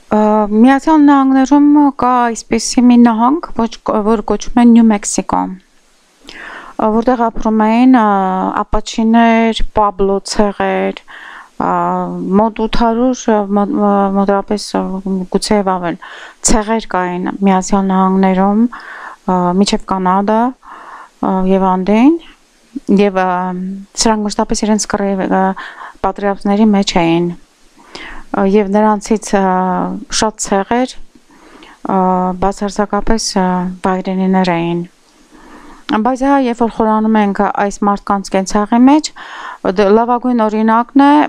Միացյալ Նահանգներում կա այսպիսի մի նահանգ, որ կոչվում է Նյու Մեքսիկո, որտեղ ապրում էին ապաչիներ, պաբլո ցեղեր, մոտ 800 մոտավորապես գուցեև ավել ցեղեր կային Միացյալ Նահանգներում, միջև Կանադա եւ Անդին, եւ սրանք մշտապես իրենց պատերազմների մեջ էին, եւ նրանցից շատ ցեղեր բացարձակապես վայրենիներ էին, բայց երբ որ խորանում ենք այս մարդկանց կենցաղի մեջ, լավագույն օրինակն է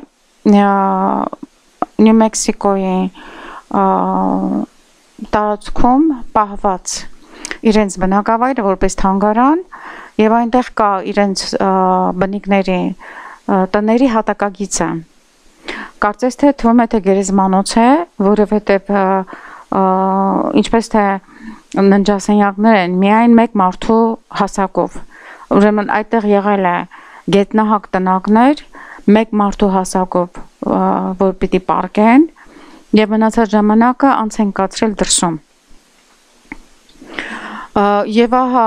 Նյու Մեքսիկոյի տարածքում պահված իրենց բնակավայրը որպես թանգարան եւ այնտեղ կա իրենց բնիկների տների հատակագիծը, կարծես թե թվում է թե գերեզմանոց է, որովհետեւ ինչպես թե ննջասենյակներ են միայն մեկ մարդու հասակով, ուրեմն այդտեղ եղել է գետնահակ տնակներ մեկ մարդու հասակով, որ պիտի պարկեն եւ մնացած ժամանակը անց են կացրել դրսում, եւ ահա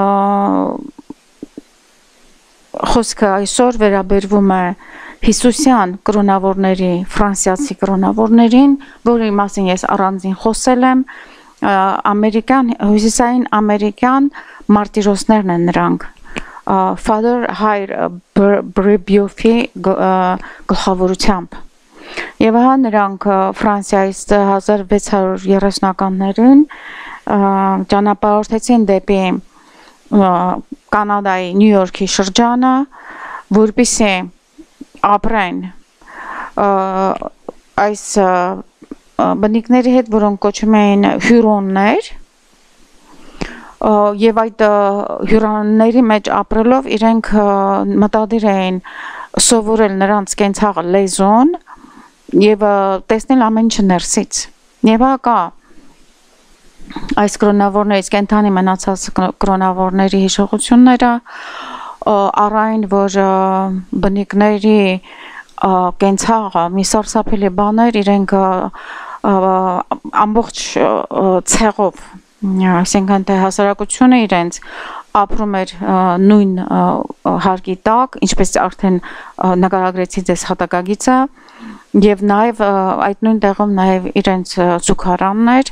խոսքը այսօր վերաբերվում է Հիսուսյան կրոնավորների, ֆրանսիացի կրոնավորներին, որի մասին ես առանձին խոսել եմ, հյուսիսային ամերիկյան մարտիրոսներն են նրանք, Father Hayr Brebeuf-ի գլխավորությամբ, եւ ահա նրանք Ֆրանսիայից 1630-ականներին ճանապարհորդեցին դեպի Կանադայի Նյու Յորքի շրջանը, որպեսզի ապրեն այս բնիկների հետ, որոնք կոչվում էին հյուրոններ, եւ այդ հյուրանների մեջ ապրելով իրենք մտադիր էին սովորել նրանց կենցաղը լեզուն եւ տեսնել ամեն ինչ ներսից, եւ կա այս կրոնավորներից կենթանի մնացած կրոնավորների հիշողությունները առայն որ բնիկների կենցաղը մի սարսափելի բան էր, իրենք ամբողջ ցեղով, այսինքն թե հասարակությունը իրենց ապրում էր նույն հարկի տակ, ինչպես արդեն նկարագրեցի ձեզ հատակագիծը, եւ նաեւ այդ նույն տեղում նաեւ իրենց զուգարաններ,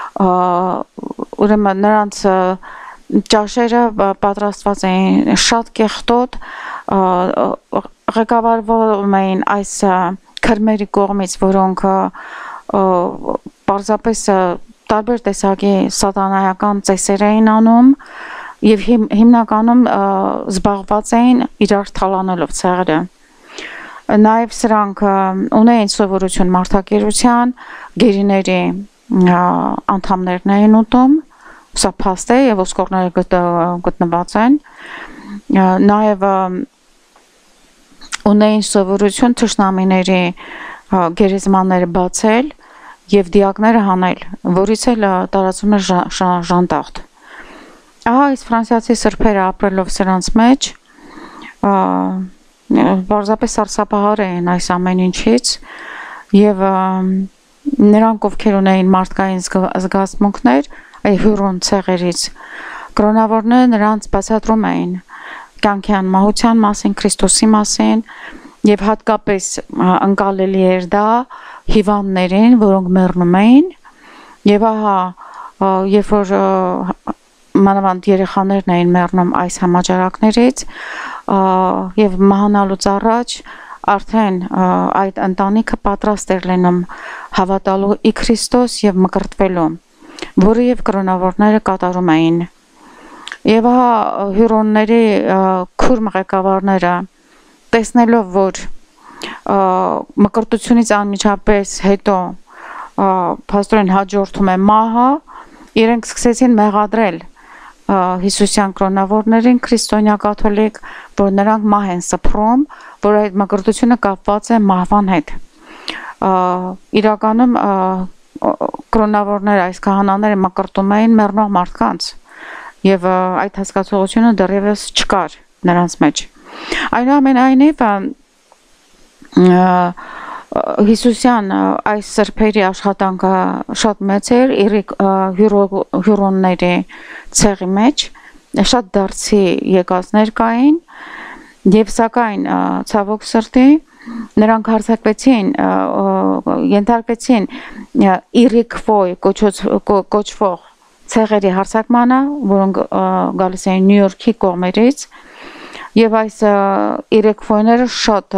ուրեմն նրանց ճաշերը պատրաստված էին շատ կեղտոտ, ղեկավարվում էին այս քրմերի կողմից, որոնք պարզապես տարբեր տեսակի սատանայական ծեսեր էին անում եւ հիմնականում զբաղված էին իրար թալանելով ցեղերը, նաեւ սրանք ունեին սովորություն մարդակերության, գերիների անդամներն էին ուտում, սա փաստ է եւ ոսկորները գտնված են, նաեւ ունեին սովորություն թշնամիների գերեզմանները բացել եւ դիակները հանել, որից էլ տարածում էր ժանտախտ, ահա այս ֆրանսիացի սրբերը ապրելով սրանց մեջ պարզապես սարսափահար էին այս ամեն ինչից եւ նրանք ովքեր ունեին մարդկային զգացմունքներ հյուրոն ցեղերից կրոնավորները նրանց բացատրում էին կյանքի անմահության մասին, Քրիստոսի մասին եւ հատկապես ընկալելի էր դա հիվանդներին, որոնք մեռնում էին եւ ահա երբ որ մանավանդ երեխաներն էին մեռնում այս համաճարակներից եւ մահանալուց առաջ արդեն այդ ընտանիքը պատրաստ էր լինում հավատալու ի Քրիստոս եւ մկրտվելու, որը եւ կրոնավորները կատարում էին։ Եվ հյուրոնների քուրմ ղեկավարները տեսնելով, որ մկրտությունից անմիջապես հետո փաստորեն հաջորդում է մահը, իրենք սկսեցին մեղադրել Հիսուսյան կրոնավորներին, քրիստոնյա կաթոլիկ, որ նրանք մահ են սփռում, որ այդ մկրտությունը կապված է մահվան հետ։ Իրականում կրոնավորները, այս քահանաները մկրտում էին մեռնող մարդկանց եւ այդ հասկացողությունը դեռևս չկար նրանց մեջ։ Այնուամենայնիվ Հիսուսյան այս սրբերի աշխատանքը շատ մեծ էր հյուրոնների ցեղի մեջ, շատ դարձի եկածներ կային եւ սակայն ցավոք սրտի նրանք հարձակվեցին ենթարկվեցին իրիկվոյ կոչվող ցեղերի հարձակմանը, որոնք գալիս էին Նյու Յորքի կողմերից եւ այս իրիկվոյները շատ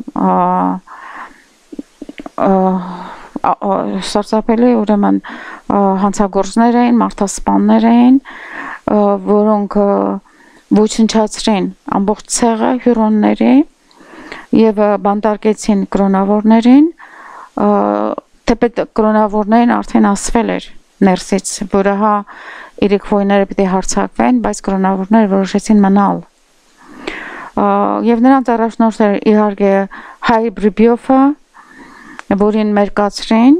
սարսափելի ուրեմն հանցագործներ էին, մարդասպաններ էին, որոնք ոչնչացրին ամբողջ ցեղը հյուրոնների եւ բանտարկեցին կրոնավորներին, թեպետ կրոնավորներին արդեն ասվել էր ներսից, որը հա իրիկվոյները պիտի հարձակվեն, բայց կրոնավորները որոշեցին մնալ։ Եվ նրանց առաջնորդ էր իհարկե Հայ Բրիբյոֆը, որին մերկացրին,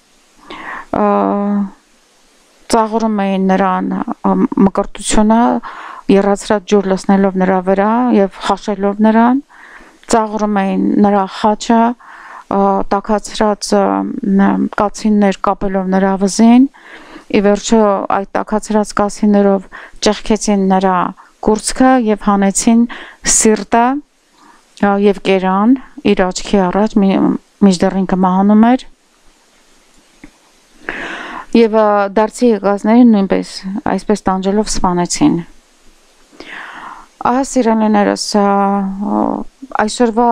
ծաղրում էին նրան մկրտությունը, եռացրած ջուր լցնելով նրա վրա եւ խաշելով նրան, ծաղրում էին նրա խաչը, տաքացրած կացիններ կապելով նրա վզին, ի վերջո այդ տաքացրած կացիններով ճեղքեցին նրա կուրծքը եւ հանեցին սիրտը եւ կերան իր աչքի առաջ մինչդեռ ինքը մահանում էր եւ դարձի եկածներին նույնպես այսպես տանջելով սպանեցին։ Ահա սիրելիներս, այսօրվա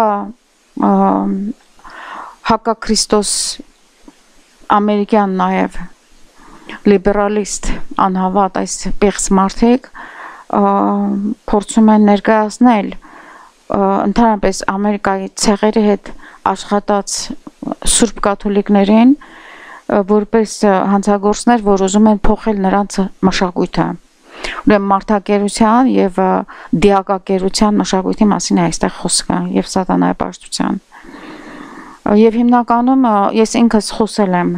հակաքրիստոս ամերիկյան նաեւ լիբերալիստ անհավատ այս պեղծ մարդիկ փորձում են ներկայացնել ընդհանրապես Ամերիկայի ցեղերի հետ աշխատած սուրբ կաթոլիկներին որպես հանցագործներ, որ ուզում են փոխել նրանց մշակույթը։ Ուրեմն մարդակերության եւ դիակակերության մշակույթի մասին է այստեղ խոսքը եւ սատանայի պաշտության։ Եվ հիմնականում ես ինքս խոսել եմ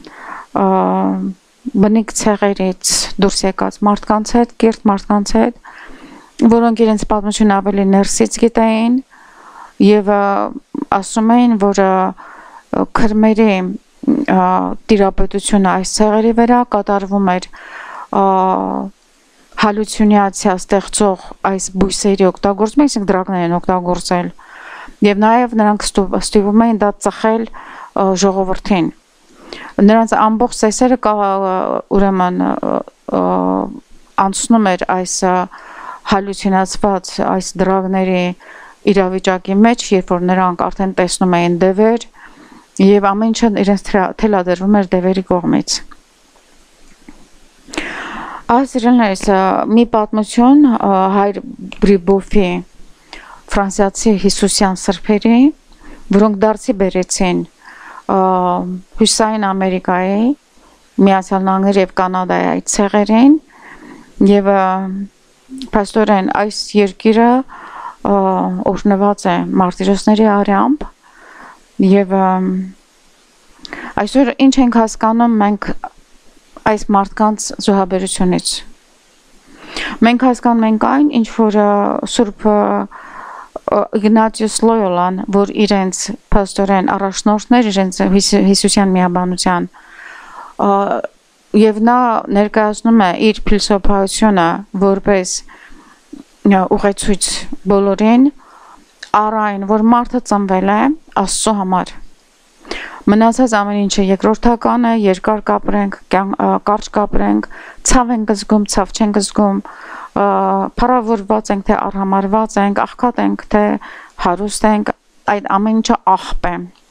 բնիկ ցեղերից դուրս եկած մարդկանց հետ, կիրթ մարդկանց հետ, որոնք իրենց պատմությունը ավելի ներսից գիտեին եւ ասում էին, որ քրմերի տիրապետությունը այս ցեղերի վրա կատարվում էր հալյուցինացիա ստեղծող այս բույսերի օգտագործումը, այսինքն դրակներ են օգտագործել եւ նաեւ նրանք ստիպում էին դա ծխել ժողովրդին։ Նրանց ամբողջ ծեսերը ուրեմն անցնում էր այս հալյուցինացված այս դրակների իրավիճակի մեջ, երբ որ նրանք արդեն տեսնում էին դևեր եւ ամեն ինչը իրենց թելադրվում էր դևերի կողմից։ Այսինքն մի պատմություն Հայ Բրիբոֆի ֆրանսիացի հիսուսյան սրբերի, որոնք դարձի բերեցին Հյուսային Ամերիկայի, Միացյալ Նահանգների եւ Կանադայի այդ ցեղերին եւ փաստորեն այս երկիրը օրհնված է մարտիրոսների արյամբ եւ այսօր ինչ ենք հասկանում մենք այս մարդկանց զոհաբերությունից։ Մենք հասկանում ենք այն, ինչ որ Սուրբ Իգնատիոս Լոյոլան, որ իրենց փաստորեն առաջնորդներ, իրենց հիսուսյան միաբանության եւ նա ներկայացնում է իր փիլիսոփայությունը որպես ուղեցույց բոլորին, առայն որ մարդը ծնվել է Աստծո համար։ Մնացած ամեն ինչը երկրորդական է, երկար կապրենք, կարճ կապրենք, ցավ ենք զգում, ցավ չենք զգում, փառավորված ենք, թե արհամարված ենք, աղքատ ենք, թե հարուստ ենք, այդ ամեն ինչը աղբ է։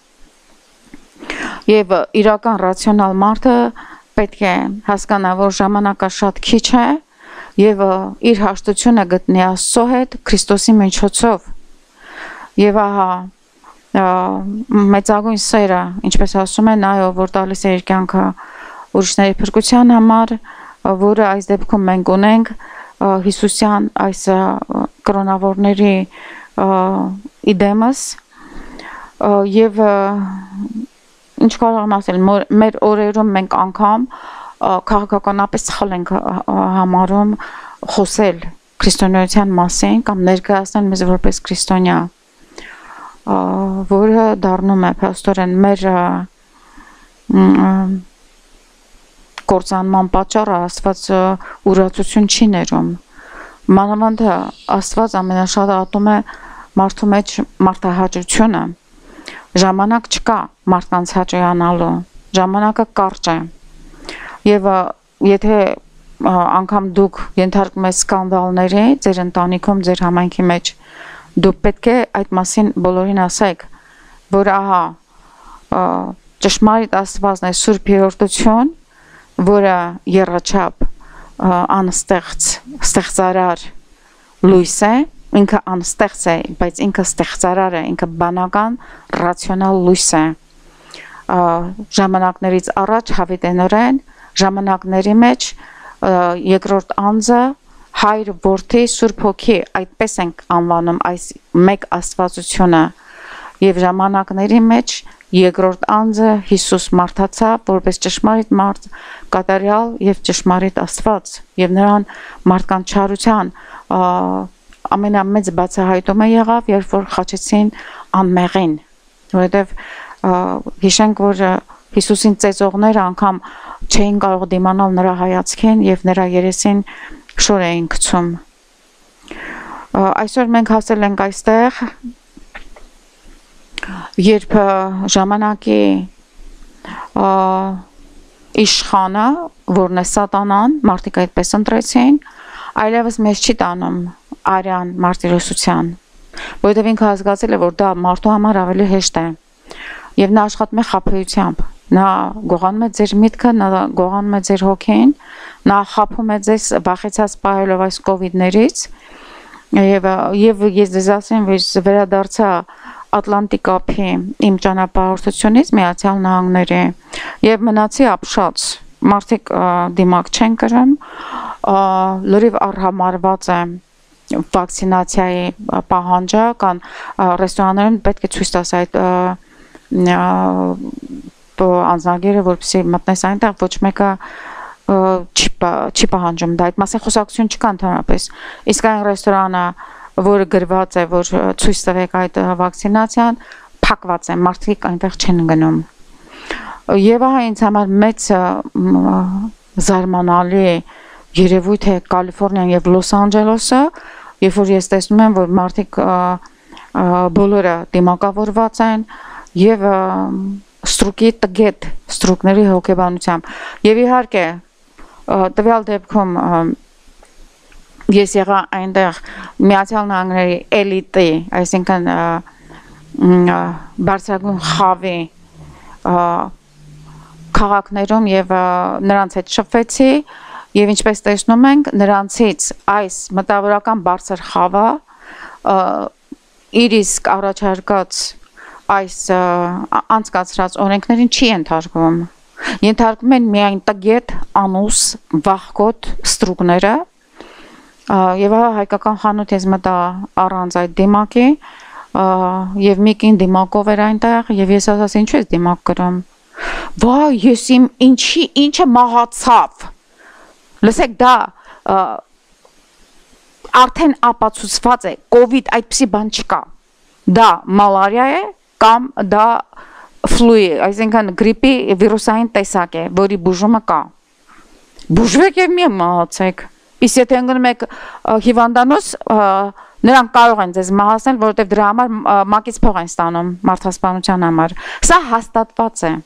Եվ իրական ռացիոնալ մարդը պետք է հասկանա, որ ժամանակը շատ քիչ է եւ իր հաշտությունը գտնի Աստծո հետ Քրիստոսի միջոցով։ Եվ ահա մեծագույն սերը, ինչպես ասում են, այո, որ տալիս է իր կյանքը ուրիշների փրկության համար, որը այս դեպքում մենք ունենք հիսուսյան այս կրոնավորների իդեմս եւ ինչ կարող եմ ասել, մեր օրերում մենք անգամ քաղաքականապես սխալ ենք համարում խոսել քրիստոնեության մասին կամ ներկայացնել մեզ որպես քրիստոնյա։ որը դառնում է փաստորեն մեր կործանման պատճառը Աստված ուրացություն չի ներում։ Մանավանդ Աստված ամենաշատը ատում է մարդու մեջ մարդահաճությունը։ Ժամանակ չկա մարդկանց հաճոյանալու, ժամանակը կարճ է։ Եվ եթե անգամ դուք ենթարկում եք սկանդալների ձեր ընտանիքում, ձեր համայնքի մեջ, դուք պետք է այդ մասին բոլորին ասեք, որ ահա ճշմարիտ Աստվածն է Սուրբ Երրորդություն, որը եռաչափ անստեղծ, ստեղծարար լույս է, ինքը անստեղծ է, բայց ինքը ստեղծարար է, ինքը բանական, ռացիոնալ լույս է։ Ժամանակներից առաջ հավիտենորեն, ժամանակների մեջ երկրորդ անձը Հայր, Որդի, Սուրբ Հոգի, այդպես ենք անվանում այս մեկ Աստվածությունը, եւ ժամանակների մեջ երկրորդ անձը Հիսուս մարդացավ, որպես ճշմարիտ մարդ, կատարյալ եւ ճշմարիտ Աստված, եւ նրան մարդկանց չարության ամենամեծ բացահայտումը եղավ, երբ որ խաչեցին անմեղին, որովհետեւ հիշենք, որ Հիսուսին ծեծողները անգամ չէին կարող դիմանալ նրա հայացքին եւ նրա երեսին շոր էին գցում։ Այսօր մենք հասել ենք այստեղ, երբ ժամանակի իշխանը, որն է Սատանան, մարդիկ այդպես ընտրեցին, այլևս մեզ չի տանում արյան մարտիրոսության, որովհետև ինքը հասկացել է, որ դա մարդու համար ավելի հեշտ է, եւ նա աշխատում է խաբեությամբ, նա գողանում է ձեր միտքը, նա գողանում է ձեր հոգին, նա խաբում է ձեզ վախեցած պահելով այս կովիդներից, եւ ես ձեզ ասեմ, որ վերադարձա Ատլանտիկ ափի իմ ճանապարհորդությունից Միացյալ Նահանգների եւ մնացի ապշած, մարդիկ դիմակ չեն կրում, լրիվ առհամարված է վակցինացիայի պահանջը, կան ռեստորաններում պետք է ցույց տաս այդ անձնագիրը, որպեսզի մտնես այնտեղ, ոչ մեկը չի պահանջում դա, այդ մասին խոսակցություն չկա ընդհանրապես, իսկ այն ռեստորանը, որը գրված է, որ ցույց տվեք այդ վակցինացիան, փակված է, մարդիկ այնտեղ չեն գնում։ Եվ ահա ինձ համար մեծ զարմանալի երևույթ է Կալիֆոռնիան եւ Լոս Անջելեսը, երբ որ ես տեսնում եմ, որ մարդիկ բոլորը դիմակավորված են եւ ստրուկի տգետ, ստրուկների հոգեբանությամբ։ Եվ իհարկե տվյալ դեպքում ես եղա այնտեղ Միացյալ Նահանգների էլիտի, այսինքն բարձրագույն խավի քաղաքներում եւ նրանց հետ շփվեցի եւ ինչպես տեսնում ենք նրանցից այս մտավորական բարձր խավը իր իսկ առաջարկած այս անցկացրած օրենքներին չի ենթարկվում։ Ենթարկվում են միայն տգետ, անուս, վախկոտ ստրուկները եւ հայկական խանութ ես մտա առանց այդ դիմակի եւ մի կին դիմակով էր այնտեղ եւ ես ասացի ինչու ես դիմակ կրում։ Վայ, ես իմ ինչը մահացավ։ Լսեք, դա արդեն ապացուցված է, կովիդ այդպիսի բան չկա։ Դա մալարիա է կամ դա ֆլու է, այսինքն գրիպի վիրուսային տեսակ է, որի բուժումը կա։ Բուժվեք եւ մի մահացեք։ Իսկ եթե ընկնում եք հիվանդանոց, նրանք կարող են ձեզ մահացնել, որովհետև դրա համար մակից փող են ստանում մարդասպանության համար։ Սա հաստատված է։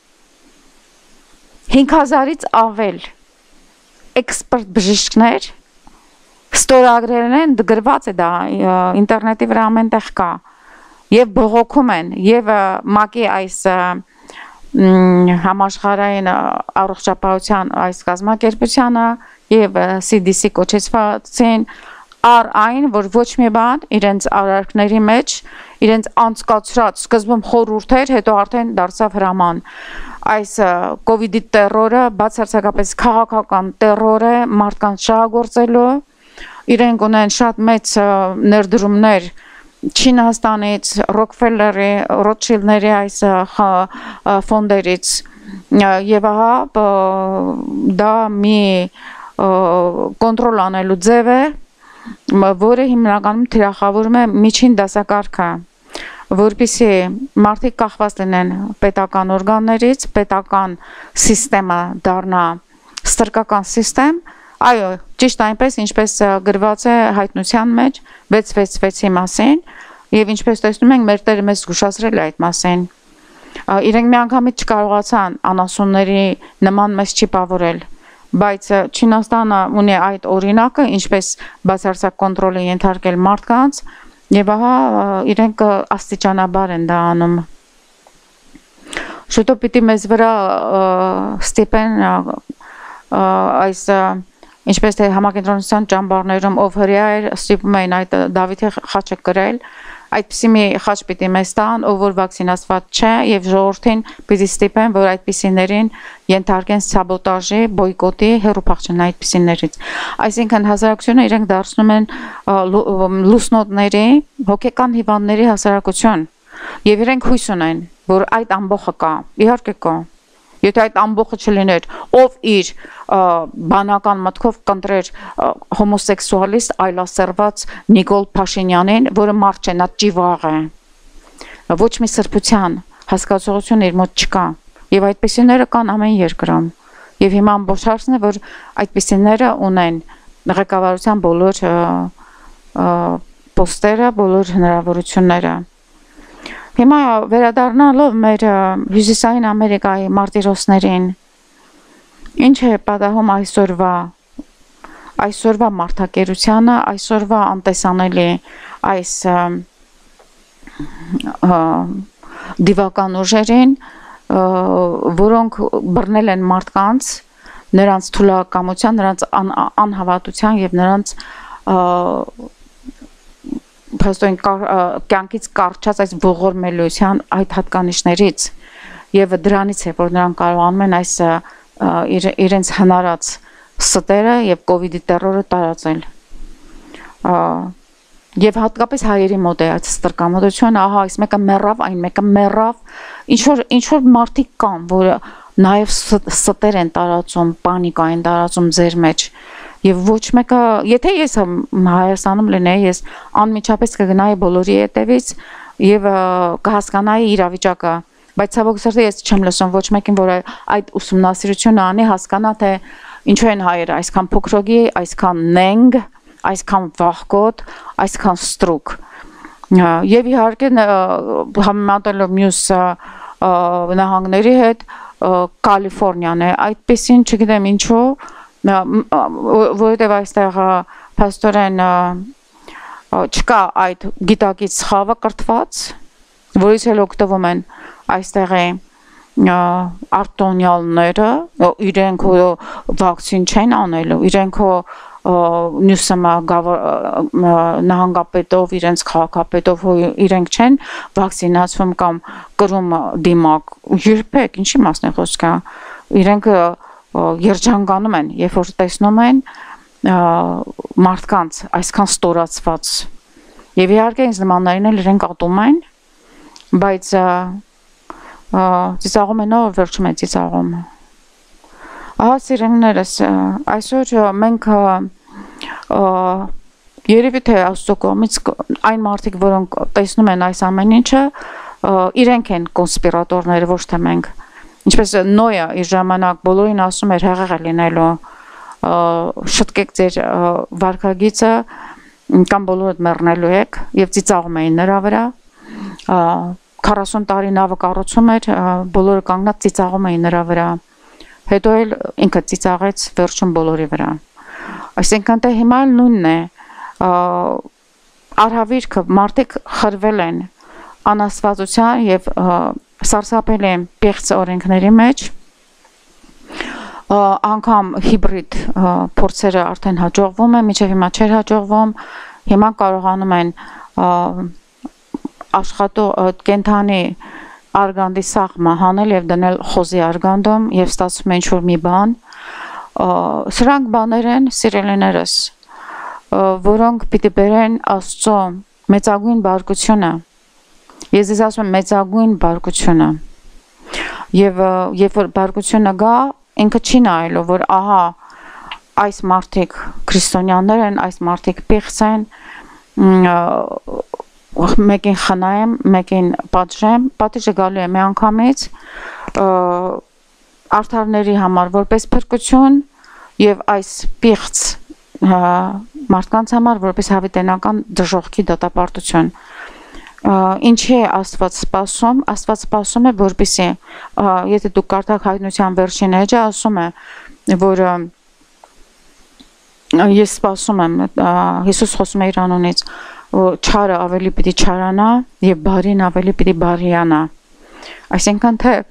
5000-ից ավել էքսպերտ բժիշկներ ստորագրել են, գրված է դա ինտերնետի վրա ամենտեղ կա, եւ բողոքում են, եւ մակի այս համաշխարհային առողջապահության այս կազմակերպությանը եւ CDC կոչեցվածին առ այն, որ ոչ մի բան իրենց արարքների մեջ, իրենց անցկացրած սկզբում խորհուրդ էր, հետո արդեն դարձավ հրաման։ Այս կովիդի տերորը բացարձակապես քաղաքական տերոր է մարդկանց շահագործելու, իրենք ունեն շատ մեծ ներդրումներ Չինաստանից, Ռոքֆելլերի, Ռոթշիլդների այս ֆոնդերից եւ ահա դա մի կոնտրոլ անելու ձև է, որը հիմնականում թիրախավորում է միջին դասակարգը։ որպեսզի մարդիկ կախված լինեն պետական օրգաններից, պետական համակարգը դառնա ստրկական համակարգ, այո, ճիշտ այնպես, ինչպես գրված է հայտնության մեջ 666-ի մասին, եւ ինչպես տեսնում ենք, մեր Տերը մեզ զգուշացրել է այդ մասին։ Իրենք միանգամից չկարողացան անասունների նման մեզ չիպավորել, բայց Չինաստանը ունի այդ օրինակը, ինչպես բացարձակ կոնտրոլի ենթարկել մարդկանց, եւ ահա իրենք աստիճանաբար են դա անում։ Շուտով պիտի մեզ վրա ստիպեն այս ինչպես թե համակենտրոնության ճամբարներում ով հրեա էր ստիպում էին այդ Դավիթի խաչը կրել, այդպիսի մի խաչ պիտի մեզ տան, ով որ վակցինացված չէ եւ ժողովրդին պիտի ստիպեն, որ այդպիսիներին ենթարկեն սաբոտաժի, բոյկոտի, հեռու փախչեն այդպիսիներից։ Այսինքն հասարակությունը իրենք դարձնում են լուսնոտների, հոգեկան հիվանդների հասարակություն եւ իրենք հույս ունեն, որ այդ ամբողջը կա, իհարկե կա։ Եթե այդ ամբողջը չլիներ, ով իր բանական մտքով կընտրեր հոմոսեքսուալիստ այլասերված Նիկոլ Փաշինյանին, որը մարդ չէ, նա ճիվաղ է։ Ոչ մի սրբության հասկացողություն իր մոտ չկա, եւ այդպիսիները կան ամեն երկրում։ Եվ հիմա ամբողջ հարցն է, որ այդպիսիները ունեն ղեկավարության բոլոր պոստերը, բոլոր հնարավորությունները։ Հիմա վերադառնալով մեր Հյուսիսային Ամերիկայի մարտիրոսներին, ինչ է պատահում այսօրվա մարդակերությանը, այսօրվա անտեսանելի այս դիվական ուժերին, որոնք բռնել են մարդկանց, նրանց թուլակամության, նրանց անհավատության եւ նրանց փաստորեն կյանքից կարճած այս ողորմելիության այդ հատկանիշներից եւ դրանից է որ նրանք կարողանում են այս իրենց հնարած ստերը եւ կոവിഡ്ի տերորը տարածել եւ հատկապես հայերի մոտ է այդ ստրկամտությունը, ահա այս մեկը մեռավ, այն մեկը մեռավ, ինչ որ մարդիկ կան, որ նաեւ ստեր են տարածում, պանիկա են տարածում ձեր մեջ Եվ ոչ մեկը, եթե ես Հայաստանում լինեի, ես անմիջապես կգնայի բոլորի հետևից եւ կհասկանայի իրավիճակը, բայց ցավոք սրտի ես չեմ լսում ոչ մեկին, որ այդ ուսումնասիրությունը անի, հասկանա թե ինչու են հայերը այսքան փոքրոգի, այսքան նենգ, այսքան վախկոտ, այսքան ստրուկ։ Եվ իհարկե համեմատելով մյուս նահանգների հետ Կալիֆոռնիան է, այդպեսին չգիտեմ ինչու որովհետև այստեղ փաստորեն չկա այդ գիտակից խավը կրթված, որից էլ օգտվում են այստեղի արտոնյալները, իրենք վակցին չեն անելու, իրենք նյուսմա նահանգապետով, իրենց քաղաքապետով իրենք չեն վակցինացվում կամ կրում դիմակ, երբեք, ինչի մասն է խոսքը, իրենք երջանկանում են, երբ որ տեսնում են մարդկանց այսքան ստորացված եւ իհարկե ինձ նմաններին էլ իրենք ատում են, բայց ծիծաղում են ով վերջում է ծիծաղում։ Ահա սիրելիներս, այսօր մենք երևի թե Աստծո կողմից այն մարդիկ, որոնք տեսնում են այս ամեն ինչը, իրենք են կոնսպիրատորները, ոչ թե մենք։ Ինչպես Նոյը իր ժամանակ բոլորին ասում էր հեղեղ է լինելու, շտկեք ձեր վարքագիծը կամ բոլորդ մեռնելու եք եւ ծիծաղում էին նրա վրա 40 տարի նավը կառուցում էր բոլորը կանգնած ծիծաղում էին նրա վրա հետո էլ ինքը ծիծաղեց վերջում բոլորի վրա այսինքն թե հիմա էլ նույնն է արհավիրքը մարդիկ խրվել են անաստվածության եւ սարսափել են պեղծ օրենքների մեջ անգամ հիբրիդ փորձերը արդեն հաջողվում են, մինչև հիմա չէր հաջողվում, հիմա կարողանում են կենդանի արգանդի սաղմը հանել եւ դնել խոզի արգանդում եւ ստացվում է ինչ-որ մի բան, սրանք բաներ են սիրելիներս, որոնք պիտի բերեն Աստծո մեծագույն բարկությունը, ես ձեզ ասում եմ մեծագույն բարկությունը եւ երբ որ բարկությունը գա ինքը չի նայելու, որ ահա այս մարդիկ քրիստոնյաներ են, այս մարդիկ պիղծ են, մեկին խնայեմ, մեկին պատժեմ, պատիժը գալու է մի անգամից արդարների համար որպես փրկություն եւ այս պիղծ մարդկանց համար որպես հավիտենական դժոխքի դատապարտություն ինչի է Աստված սպասում Աստված սպասում է որպեսզի եթե դուք կարդաք հայտնության վերջին էջը ասում է որ ես սպասում եմ Հիսուս խոսում է իր անունից չարը ավելի պիտի չարանա եւ բարին ավելի պիտի բարիանա այսինքն թե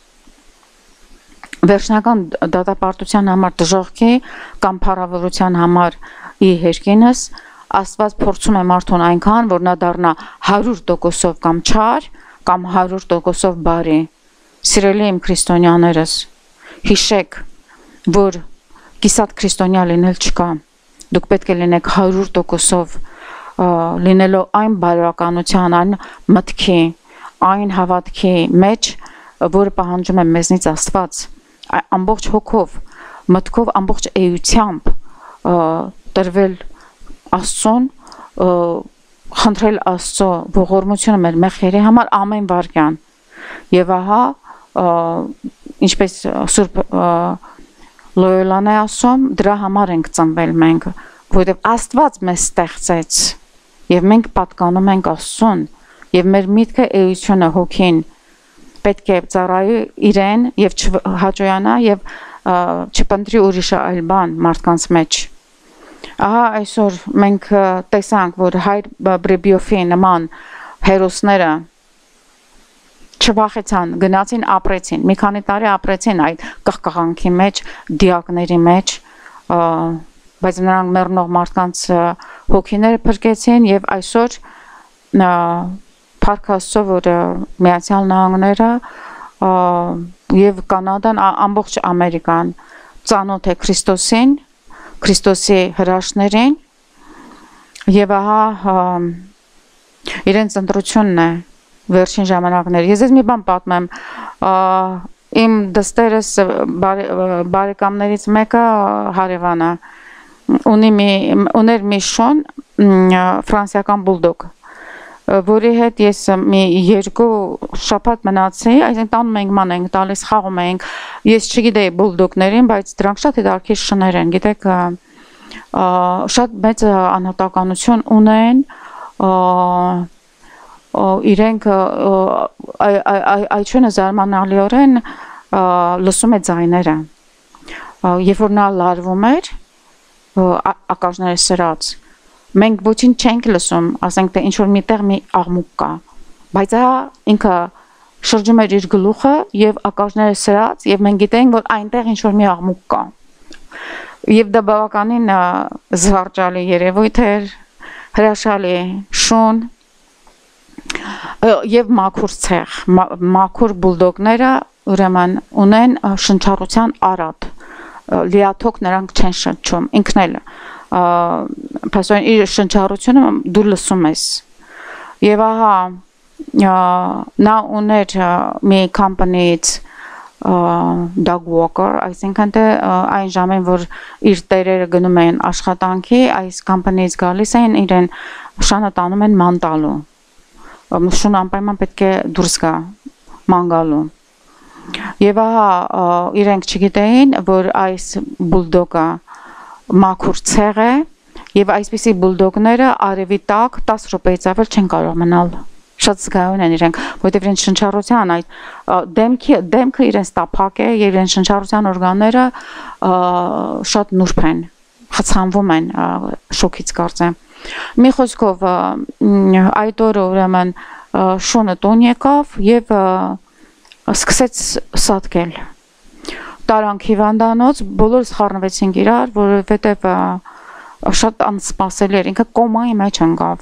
վերջնական դատապարտության համար դժոխքի կամ փառավորության համար ի հերկինս Աստված փորձում է մարդուն այնքան որ նա դառնա 100% կամ չար կամ 100% բարի սիրելի իմ քրիստոնյաներս հիշեք որ կիսատ քրիստոնյա լինել չկա դուք պետք է լինեք 100% լինելով այն բարոյականության այն մտքի այն հավատքի մեջ որը պահանջում է մեզնից Աստված ամբողջ հոգով մտքով ամբողջ էությամբ տրվել Աստծուն խնդրել Աստծո ողորմությունը մեր մեղերի համար ամեն վարքյան եւ ահա ինչպես Սուրբ Լոյոլան է ասում դրա համար ենք ծնվել մենք որովհետեւ Աստված մեզ ստեղծեց եւ մենք պատկանում ենք Աստծուն եւ մեր միտքը էությունը հոգին պետք է ծառայի իրեն եւ չհաջողանա եւ չփնտրի ուրիշ այլ բան մարդկանց մեջ ահա այսօր մենք տեսանք որ հայր Բրեբիոֆի նման հերոսները չվախեցան գնացին ապրեցին մի քանի տարի ապրեցին այդ կղկղանքի մեջ դիակների մեջ բայց նրանք մեռնող մարդկանց հոգիները փրկեցին եւ այսօր Փառք Աստծո որ Միացյալ Նահանգները եւ Կանադան ամբողջ Ամերիկան ծանոթ է Քրիստոսին Քրիստոսի հրաշքներին եւ ահա իրենց ընտրությունն է վերջին ժամանակներ ես մի բան պատմեմ իմ դստերս բարեկամներից մեկը հարևանը ուներ մի շուն ֆրանսիական բուլդոգ որի հետ ես մի երկու շաբաթ մնացի այսինքն տանում ենք ման ենք տալիս խաղում ենք ես չգիտեի բուլդոգներին բայց դրանք շատ հետաքրքիր շներ են գիտեք շատ մեծ անհատականություն ունեն իրենք այչունը զարմանալիորեն լսում է ձայները երբ որ նա լարվում էր ակաժները սրած մենք ոչինչ չենք լսում ասենք թե ինչ որ միտեղ մի աղմուկ կա բայց ինքը շրջում էր իր գլուխը եւ ակաժները սրած եւ մենք գիտենք որ այնտեղ ինչ որ մի աղմուկ կա եւ դա բավականին զվարճալի երևույթ էր հրաշալի շուն եւ մաքուր ցեղ մաքուր բուլդոգները ուրեմն ունեն շնչառության արատ լիաթոք նրանք չեն շնչում ինքն էլ փաստորեն իր շնչառությունը դու լսում ես եւ ահա նա ուներ մի company-ից dog walker այսինքն թե այն ժամին որ իր տերերը գնում են աշխատանքի այս company-ից գալիս են իրեն շանը տանում են ման տալու շուն անպայման պետք է դուրս գա ման գալու եւ ահա իրենք չգիտեին որ այս բուլդոգը մաքուր ցեղ է եւ այսպիսի բուլդոգները արևի տակ 10 րոպեից ավել չեն կարող մնալ շատ զգայուն են իրենք որովհետեւ իրենց շնչառության այդ դեմքը իրենց տափակ է եւ իրենց շնչառության օրգանները շատ նուրբ են խցանվում են շոկից կարծեմ մի խոսքով այդ օրը ուրեմն շունը տուն եկավ եւ սկսեց սատկել տարանք հիվանդանոց բոլորս խառնվեցինք իրար որովհետեւ շատ անսպասելի էր ինքը կոմայի մեջ ընկավ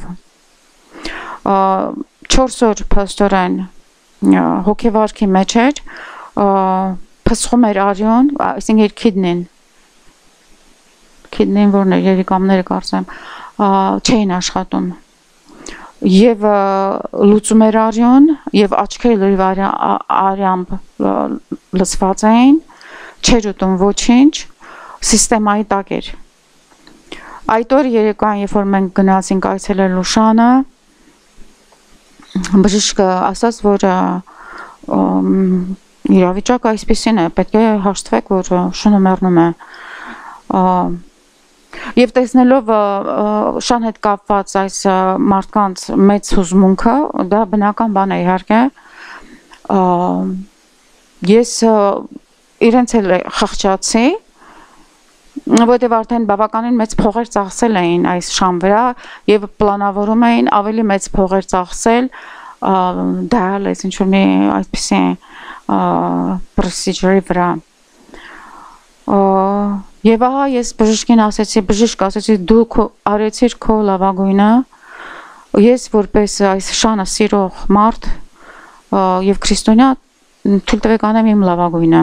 4 օր փաստորեն հոգեվարքի մեջ էր փսխում էր արյուն այսինքն քիդնին որն էր երիկամները կարծեմ չէին աշխատում եւ լուծում էր արյուն եւ աչքերը լրիվ արյամբ լցված էին չէր ուտում ոչինչ սիստեմայի տակ էր այդ օր երեկոյան երբ որ մենք գնացինք այցելել Լուշանը բժիշկը ասաց, որ իրավիճակը այսպեսին է, պետք է հաշտվեք, որ շունը մեռնում է։ Եվ տեսնելով շան հետ կապված այս մարդկանց մեծ հուզմունքը, դա բնական բան է իհարկե, ես իրենց էլ խղճացի, որտեղ արդեն բավականին մեծ փողեր ծախսել էին այս շան վրա եւ պլանավորում էին ավելի մեծ փողեր ծախսել դալես ինչ որ մի այսպիսի procedure-ի վրա եւ ահա ես բժիշկին ասեցի դու արեցիր քո լավագույնը ես որպես այս շանը սիրող մարդ եւ քրիստոնյա թույլ տվեք անեմ իմ լավագույնը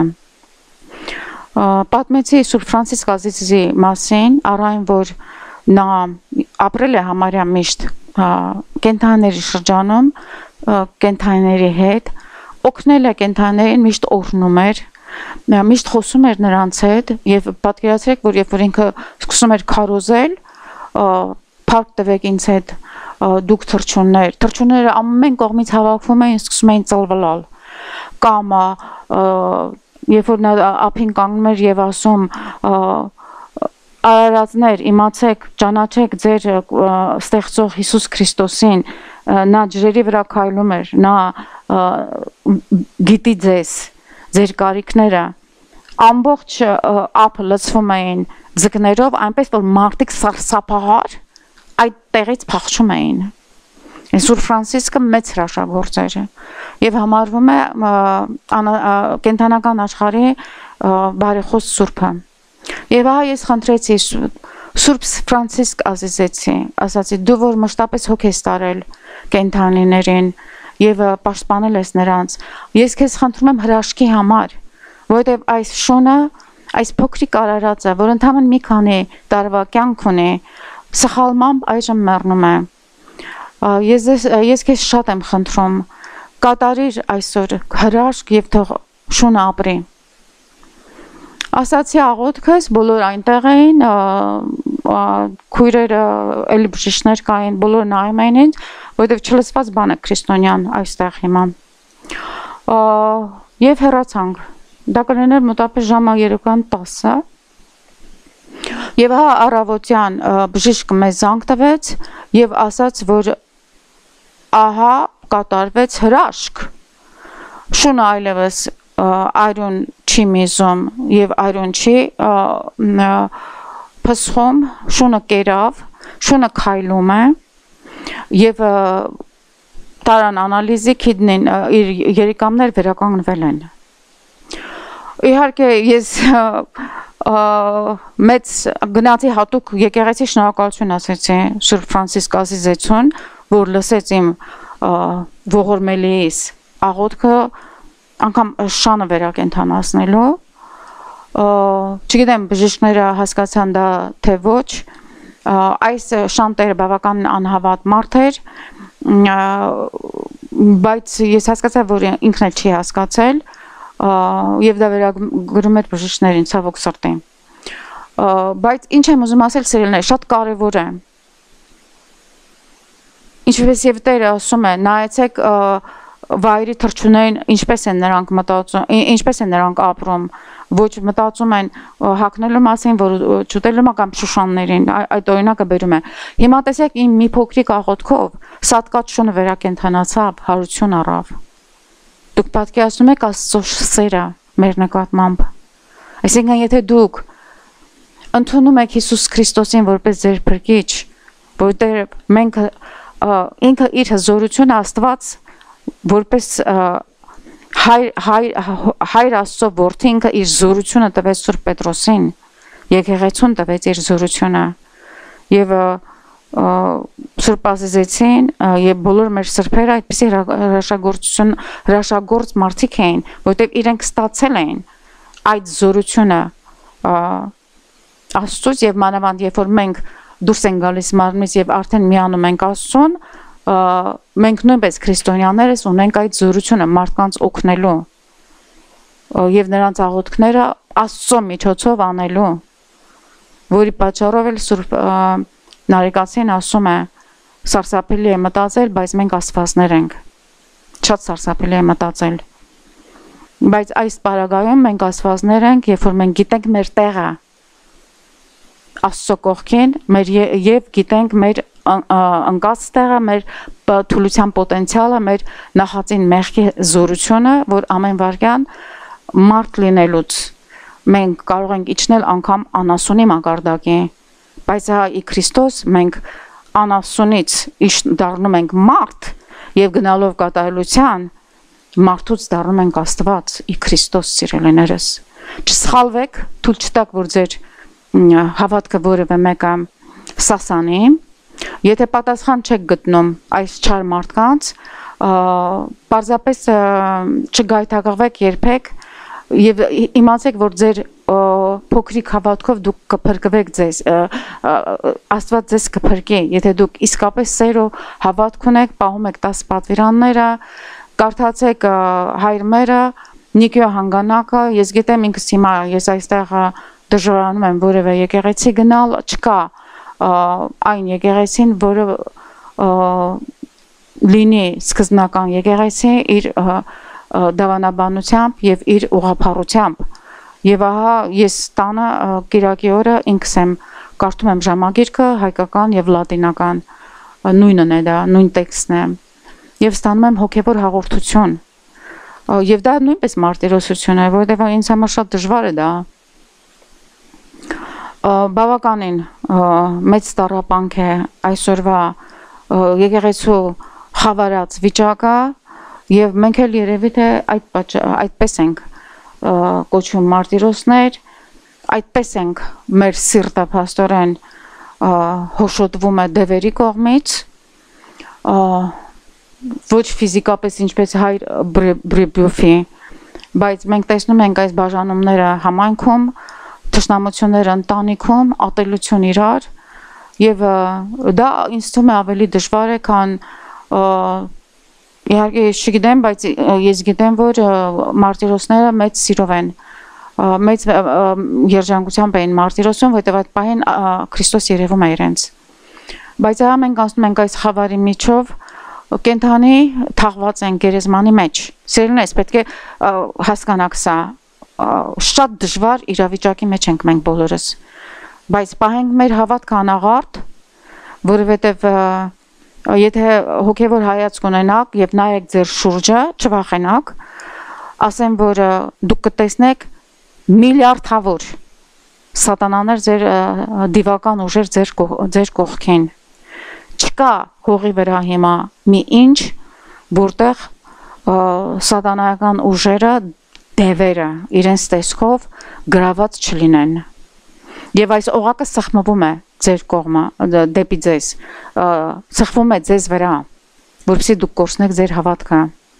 Պատմեցի Սուրբ Ֆրանցիսկ Ազիզի մասին, առայն որ նա ապրել է համարյա միշտ կենդանիների շրջանում, կենդանիների հետ, օգնել է կենդանիներին, միշտ օրհնում էր, միշտ խոսում էր նրանց հետ եւ պատկերացրեք, որ երբ որ ինքը սկսում էր քարոզել, փառք տվեք ինձ հետ դուք թռչունները ամեն կողմից հավաքվում էին, սկսում էին ծլվլալ կամ Երբ որ նա ափին կանգնում էր եւ ասում արարածներ իմացեք ճանաչեք ձեր ստեղծող Հիսուս Քրիստոսին նա ջրերի վրա քայլում էր նա գիտի ձեր կարիքները ամբողջ ափը լցվում էին ձկներով այնպես որ մարդիկ սարսափահար այդ տեղից փախչում էին Սուրբ Ֆրանցիսկը մեծ հրաշագործ էր եւ համարվում է կենթանական աշխարհի բարեխոս սուրբը։ Եվ ահա ես խնդրեցի Սուրբ Ֆրանցիսկ Ազիզեցի, ասացի դու որ մշտապես հոգ ես տարել կենթանիներին եւ պաշտպանել ես նրանց։ Ես քեզ խնդրում եմ հրաշքի համար, որովհետեւ այս շունը, այս փոքրիկ արարածը, որ ընդհանրապես մի քանի տարվա կյանք ունի, սխալմամբ այժմ մեռնում է։ Ես քեզ շատ եմ խնդրում կատարիր այսօր հրաշք եւ թող շունը ապրի ասացի աղոթքս բոլոր այնտեղ էին քույրերը էլի բժիշկներ կային բոլոր նայում էին ինձ որովհետեւ չլսված բան է քրիստոնյան այստեղ հիմա եւ հեռացանք դա կլիներ մոտավորապես ժամը 3:10 եւ հա առավոտյան բժիշկը մեզ զանգ տվեց եւ ասաց որ ահա կատարվեց հրաշք շունը այլևս այրուն չի միզում եւ այրուն չի փսխում շունը կերավ շունը քայլում է եւ տարան անալիզի քիդնին իր երիկամներ վերականգնվել են իհարկե ես մեծ գնացի հատուկ եկեղեցի շնորհակալություն ասեցի Սուրբ Ֆրանցիսկ Ազիզեցուն որ լսեց իմ ողորմելիս աղոթքը անգամ շանը վերակենդանացնելու չգիտեմ բժիշկները հասկացան դա թե ոչ այս շանտերը բավական անհավատ մարդ էր բայց ես հասկացա որ ինքն էլ չի հասկացել եւ դա վերագրում էր բժիշկներին ցավոք սրտի բայց ինչ եմ ուզում ասել սիրելիներ շատ կարեւոր է Ինչպես եւ Տերը ասում է, նայեցեք վայրի թռչուններին ինչպես են նրանք մտածում, ինչպես են նրանք ապրում, ոչ մտածում են հակնելու մասին, որ ճուտելու կամ շուշաններին, այդ օրինակը բերում է։ Հիմա տեսեք իմ մի փոքրիկ աղոթքով սատկած շունը վերակենդանացավ, հարություն առավ։ Դուք պատկերացնում եք Աստծո սերը մեր նկատմամբ։ Այսինքն եթե դուք ընդունում եք Հիսուս Քրիստոսին որպես ձեր փրկիչ, որտեղ մենք ինքը իր հզորությունը Աստված որպես հայր Աստծո որդի ինքը իր զորությունը տվեց Սուրբ Պետրոսին եկեղեցուն տվեց իր զորությունը եւ Սուրբ Ազիզեցին եւ բոլոր մեր սրբերը այդպիսի հրաշագործ մարդիկ էին որտեղ իրենք ստացել էին այդ զորությունը Աստծուց եւ մանավանդ երբ որ մենք դուրս են գալիս մարմնից եւ արդեն միանում ենք Աստծուն մենք նույնպես քրիստոնյաներս ունենք այդ զորությունը մարդկանց օգնելու եւ նրանց աղոթքները Աստծո միջոցով անելու որի պատճառով էլ Սուրբ Նարեկացին ասում է Սարսափելի է մտածել, բայց մենք աստվածներ ենք։ Շատ սարսափելի է մտածել։ Բայց այս պարագայում մենք աստվածներ ենք, երբ որ մենք գիտենք մեր տեղը Աստծո կողքին, եւ գիտենք մեր ընկած տեղը, մեր թուլության պոտենցիալը, մեր նախածին մեղքի զորությունը, որ ամեն վարքյան մարդ լինելուց մենք կարող ենք իջնել անգամ անասունի մակարդակի, բայց ի Քրիստոս մենք անասունից դառնում ենք մարդ եւ գնալով կատարելության մարդուց դառնում ենք Աստված ի Քրիստոս սիրելիներս։ Չսխալվեք, թույլ չտաք, որ ձեր հավատքը որևէ մեկը սասանի, եթե պատասխան չեք գտնում այս չար մարդկանց, պարզապես չգայթակղվեք երբեք եւ իմացեք, որ ձեր փոքրիկ հավատքով դուք կփրկվեք ձեզ, Աստված ձեզ կփրկի, եթե դուք իսկապես սեր ու հավատք ունեք, պահում եք 10 պատվիրանները, կարդացեք հայրմերը, Նիկիո հանգանակը, ես գիտեմ ինքս հիմա ես այստեղ դժվարանում եմ որևէ եկեղեցի գնալ, չկա այն եկեղեցին, որը լինի սկզբնական եկեղեցի իր դավանաբանությամբ եւ իր ուղղափառությամբ։ Եվ ահա ես տանը Կիրակի օրը ինքս եմ կարդում եմ ժամագիրքը հայկական եւ լատինական, նույնն է դա, նույն տեքստն է։ Եվ ստանում եմ հոգեվոր հաղորդություն։ Եվ դա նույնպես մարտիրոսություն է, որովհետեւ ինձ համար շատ դժվար է դա։ Բավականին մեծ տառապանք է այսօրվա եկեղեցու խավարած վիճակը եւ մենք էլ երևի թե այդպես ենք կոչվում մարտիրոսներ, այդպես ենք մեր սիրտը փաստորեն հոշոտվում է դևերի կողմից, ոչ ֆիզիկապես ինչպես հայր Բրեբյոֆի, բայց մենք տեսնում ենք այս բաժանումները համայնքում, թշնամությունները ընտանիքում, ատելություն իրար եւ դա ինձ թվում է ավելի դժվար է, քան իհարկե ես չգիտեմ, բայց ես գիտեմ, որ մարտիրոսները մեծ սիրով են, մեծ երջանկությամբ էին մարտիրոսում, որտեղ այդ պահին Քրիստոս երևում է իրենց։ Բայց ահա մենք անցնում ենք այս խավարի միջով, կենթանի թաղված են գերեզմանի մեջ։ Սիրելիներս, պետք է հասկանաք սա, շատ դժվար իրավիճակի մեջ ենք մենք բոլորս, բայց պահենք մեր հավատքը անաղարտ, որովհետև եթե հոգևոր հայացք ունենաք եւ նայեք ձեր շուրջը, չվախենաք, ասեմ, որ դուք կտեսնեք միլիարդավոր սատանաներ ձեր դիվական ուժեր ձեր կողքին։ Չկա հողի վրա հիմա մի ինչ, որտեղ սատանայական ուժերը, դևերը իրենց տեսքով գրաված չլինեն։ Եվ այս օղակը սխմվում է ձեր կողմը, դեպի ձեզ, սխվում է ձեզ վրա, որպեսզի դուք կորցնեք ձեր հավատքը։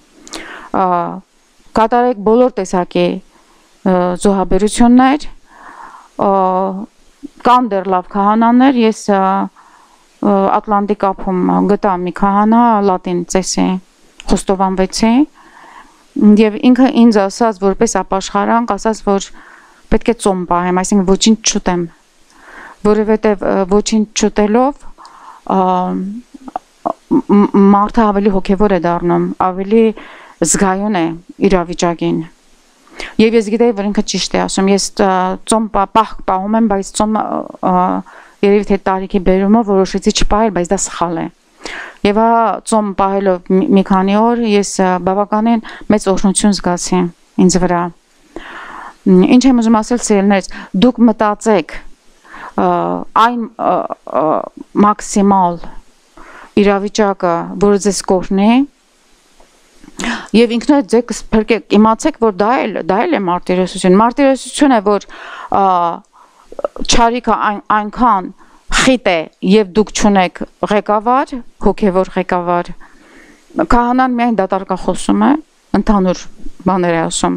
Կատարեք բոլոր տեսակի զոհաբերություններ, կան դեռ լավ քահանաներ, ես Ատլանտիկ ափում գտա մի քահանա լատին ծեսի խոստովանվեցի եւ ինքը ինձ ասաց որպես ապաշխարանք, ասաց, որ պետք է ծոմ պահեմ, այսինքն ոչինչ չուտեմ, որովհետեւ ոչինչ չուտելով մարդը ավելի հոգեվոր է դառնում, ավելի զգայուն է իրավիճակին։ Եվ ես գիտեի, որ ինքը ճիշտ է ասում, ես ծոմ պահում եմ, բայց ծոմ երևի թե տարիքի բերումով որոշեցի չպահել, բայց դա սխալ է։ Եվ ծոմ պահելով մի քանի օր ես բավականին մեծ օրհնություն զգացի ինձ վրա։ Ինչ եմ ուզում ասել սիրելիներս, դուք մտածեք այն մաքսիմալ իրավիճակը, որը ձեզ կօրհնի, եւ ինքնուրույն ձեզ կփրկեք, իմացեք, որ դա էլ է մարտիրոսություն։ Մարտիրոսություն է, որ չարիքը այնքան խիտ է եւ դուք չունեք ղեկավար, հոգեվոր ղեկավար։ Քահանան միայն դատարկախոսում է, ընդհանուր բաներ է ասում։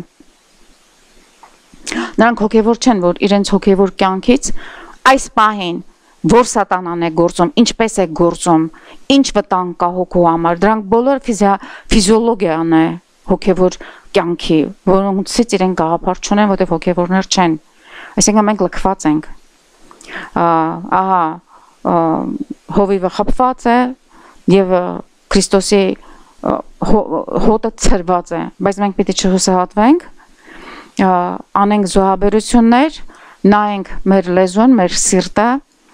Նրանք հոգեվոր չեն, որ իրենց հոգեվոր կյանքից այս պահին որ սատանան է գործում, ինչպես է գործում, ինչ վտանգ կա հոգու համար, դրանք բոլոր ֆիզիոլոգիան է հոգեվոր կյանքի, որոնցից իրենք գաղափար չունեն, որտեղ հոգեվորներ չեն։ Այսինքն մենք լքված ենք։ Ահա հովիվը խփված է, եւ Քրիստոսի հոտը ծրված է, բայց մենք պիտի չհուսահատվենք, անենք զոհաբերություններ, նայենք մեր լեզուն, մեր սիրտը,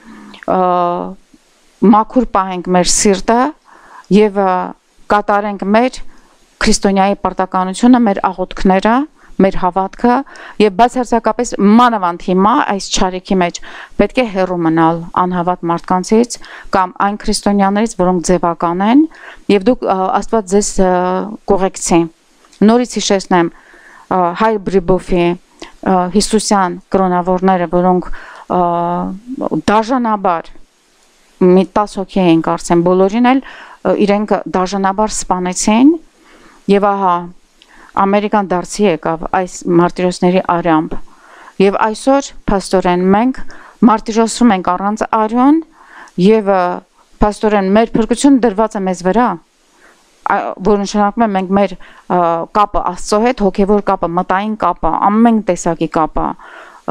մաքուր պահենք մեր սիրտը եւ կատարենք մեր քրիստոնյայի պարտականությունը, մեր աղոթքները, մեր հավատքը եւ բացարձակապես մանավանդ հիմա այս չարիքի մեջ պետք է հեռու մնալ անհավատ մարդկանցից կամ այն քրիստոնյաներից, որոնք ձևական են եւ դուք Աստված ձեզ կողեկցի։ Նորից հիշեցնեմ Հայր Բրիբոֆի Հիսուսյան կրոնավորները, որոնք դաժանաբար մի 10 հոգի էին կարծեմ, բոլորին էլ իրենք դաժանաբար սպանեցին եւ ահա Ամերիկան դարձի եկավ այս մարտիրոսների արյամբ եւ այսօր փաստորեն մենք մարտիրոսում ենք առանց արյուն եւ փաստորեն մեր փրկությունը դրված է մեզ վրա, որ նշանակում է մենք մեր կապը Աստծո հետ, հոգեվոր կապը, մտային կապը, ամեն տեսակի կապը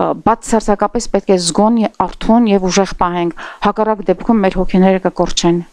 բացարձակապես պետք է զգոն, արթուն եւ ուժեղ պահենք, հակառակ դեպքում մեր հոգիները կկորչեն։